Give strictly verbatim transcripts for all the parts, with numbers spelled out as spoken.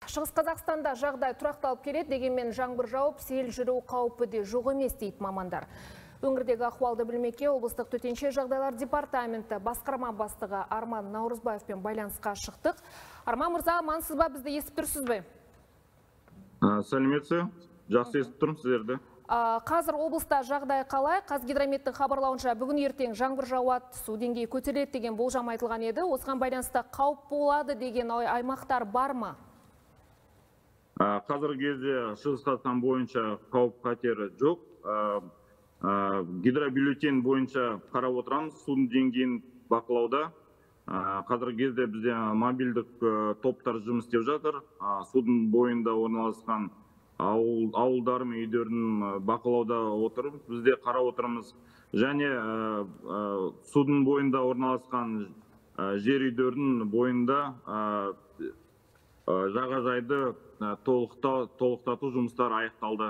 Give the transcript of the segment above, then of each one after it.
Шығыс Қазақстанда жағдай тұрақталып келеді, дегенмен жаңбыр жауып, сел жүру қаупі де жоқ емес дейді мамандар. Өңірдегі ахуалды білмекке облыстық төтенше жағдайлар департаменті басқарма бастығы Арман Наурызбаевпен байланысқа шықтық. Арман мырза, амансыз ба, бізді естіп тұрсыз бе? Сәлеметсіз, жақсы естіп тұрмын сіздерді. Қазір облыста жағдай қалай? Қазгидрометтің хабарлауынша бүгін ертең жаңбыр жауады, су деңгейі көтеріледі деген болжам айтылған еді. Осыған байланысты қауіп болады деген аймақтар бар ма? Қазіргі кезде Шығыс Қазақстан бойынша қауіп қатері жоқ. Гидробюллетень бойынша қарап отырамыз, судың деңгейін бақылауда. Қазіргі кезде бізде мобильдік топтар жұмыс істеп жатыр. Судың бойында орналасқан ауылдар мен үйлерін бақылауда отырып, бізде қарап отырмыз. Және судың бойында орналасқан жер үйлердің бойында жағажайды толықтату жұмыстары аяқталды.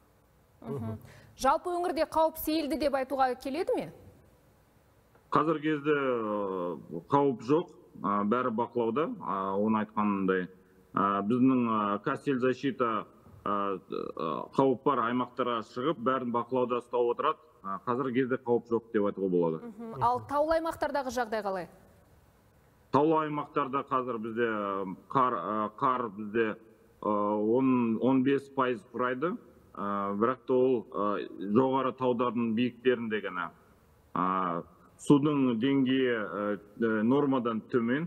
Жалпы өңірде қауіп сейілді деп айтуға келеді ме? Қазіргі кезде қауіп жоқ, бәрі бақылауда, оны айтқанымдай. Біздің Қазсельзащита қауіп бар аймақтарға шығып, бәрін бақылауда ұстап отырады. Қазіргі кезде қауіп жоқ деп айтуға болады. Ал таулы аймақтардағы жағдай қалай? Таулы аймақтарда қазір бізде қар бізде он бес пайыз құрайды. Бірақ та ол жоғары таудардың биіктерінде ғана. Судың деңгейі нормадан төмен.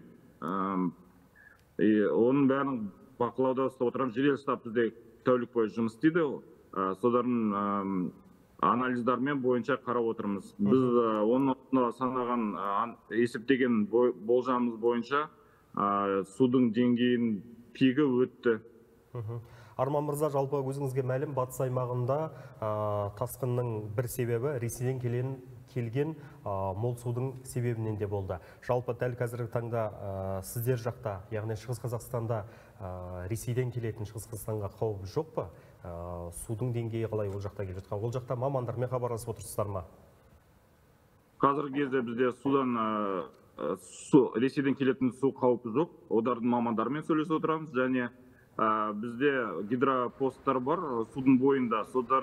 Оның бәрін бақылауда ұстап отырамыз. Жедел штаб бізде тәулік бойы жұмыс істейді. Солардың анализдармен бойынша қарап отырмыз. Біз оны санаған есептеген болжамымыз бойынша судың деңгейін пигі өтті. Арман мырза, жалпы өзіңізге мәлім, батыс аймағында тасқынның бір себебі Ресейден келген мол судың себебінен де болды. Жалпы дәл қазіргі таңда сіздер жақта, яғни Шығыс Қазақстанда Ресейден келетін Шығыс Қазақстанға қауіп жоқ па? Судың деңгейі қалай ол жақта келіп жатқан? Ол жақта мамандармен хабарласып отырсыздар ма? Қазіргі кезде бізде судан Ресейден келетін су қаупі жоқ. Олардың мамандармен сөйлесіп отырамыз, және бізде гидропосттар бар судың бойында.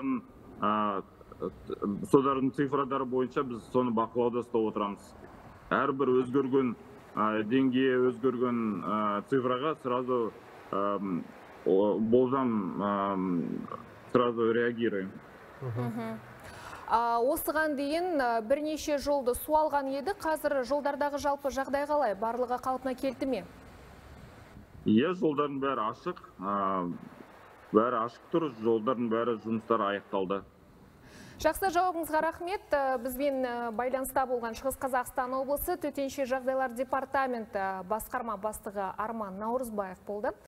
Содардың цифрадары бойынша біз соны бақылауда ұстап отырамыз. Әрбір өзгерген деңгейі өзгерген цифраға сразу болжам сразу реагируем. Осыған дейін бірнеше жолды су алған еді, қазір жолдардағы жалпы жағдай қалай? Барлығы қалпына келді ме? Е, жолдардың бәрі ашық, бәрі ашық тұр, жолдардың бәрі жұмыстары аяқталды. Жақсы, жауабыңызға рахмет. Бізбен байланыста болған Шығыс Қазақстан облысы төтенше жағдайлар департаменті басқарма бастығы Арман Наурызбаев болды.